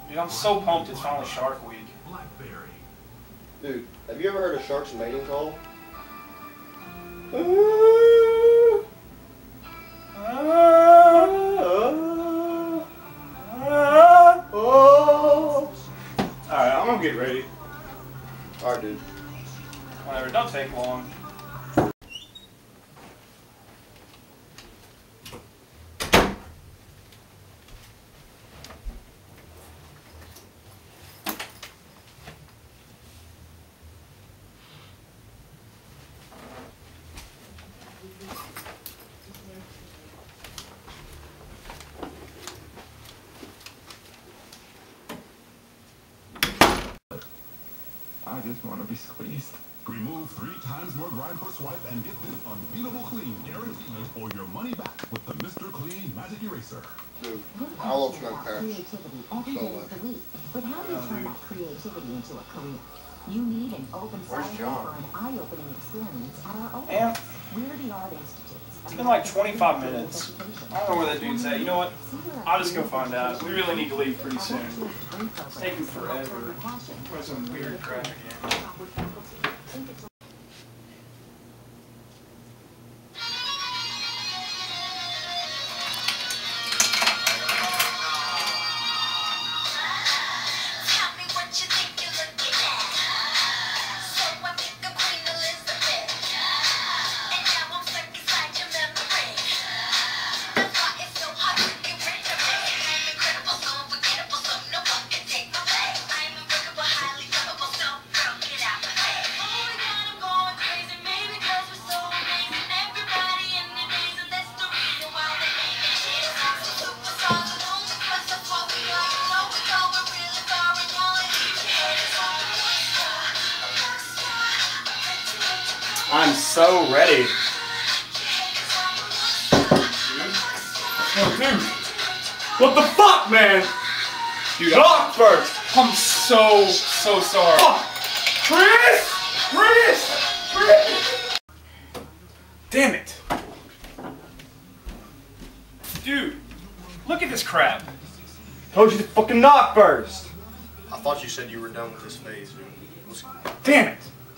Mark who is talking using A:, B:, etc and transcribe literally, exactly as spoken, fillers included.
A: Dude, I'm so pumped it's finally Shark Week.
B: Dude, have you ever heard a shark's mating call?
A: Alright, I'm gonna get ready.
B: Alright, dude.
A: Whatever, don't take long.
C: I just want to be squeezed.
D: Remove three times more grime per swipe and get this unbeatable clean guaranteed or your money back with the Mister Clean Magic Eraser.
B: Dude, I love smoke parents.
E: Creativity every day of the week. But how do you turn that creativity into a career? You need an open side or an eye-opening experience at our own.
A: And
E: We're the Art Institute.
A: it's been like twenty-five minutes. I don't know where that dude's at. You know what? I'll just go find out. We really need to leave pretty soon. It's taking forever. Or some weird crap again. I'm so ready. Oh, dude. What the fuck, man? Dude, talk first. I'm so, so sorry. Oh. Chris! Chris! Chris! Damn it. Dude, look at this crap.
B: Told you to fucking knock first.
F: I thought you said you were done with this phase, dude. Let's...
A: Damn it.